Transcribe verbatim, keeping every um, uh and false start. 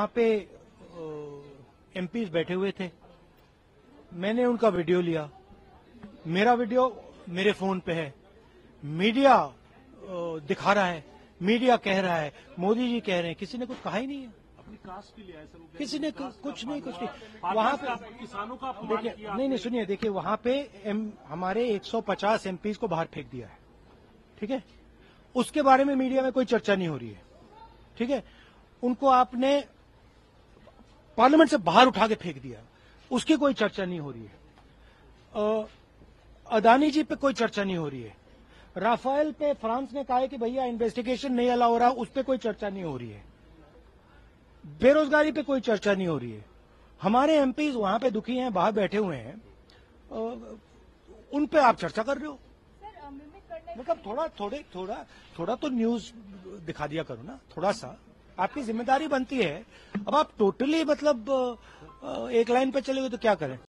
वहां पे एमपीज बैठे हुए थे, मैंने उनका वीडियो लिया, मेरा वीडियो मेरे फोन पे है, मीडिया दिखा रहा है, मीडिया कह रहा है, मोदी जी कह रहे हैं, किसी ने कुछ कहा ही नहीं है, अपनी कास्ट के लिए है सर, किसी ने कुछ नहीं कुछ नहीं वहां पे किसानों का अपमान देखिए, किया। नहीं नहीं सुनिए, देखिए वहां पे एम, हमारे एक सौ पचास एमपीज को बाहर फेंक दिया है, ठीक है, उसके बारे में मीडिया में कोई चर्चा नहीं हो रही है, ठीक है, उनको आपने पार्लियामेंट से बाहर उठा के फेंक दिया, उसकी कोई चर्चा नहीं हो रही है, अदानी जी पे कोई चर्चा नहीं हो रही है, राफेल पे फ्रांस ने कहा है कि भैया इन्वेस्टिगेशन नहीं अलाउ हो रहा, उस पर कोई चर्चा नहीं हो रही है, बेरोजगारी पे कोई चर्चा नहीं हो रही है, हमारे एमपीज वहां पे दुखी हैं, बाहर बैठे हुए हैं, उन पे आप चर्चा कर रहे हो। मतलब थोड़ा थोड़े थोड़ा थोड़ा तो न्यूज दिखा दिया करो ना, थोड़ा सा आपकी जिम्मेदारी बनती है। अब आप टोटली मतलब एक लाइन पे चले गए तो क्या करें।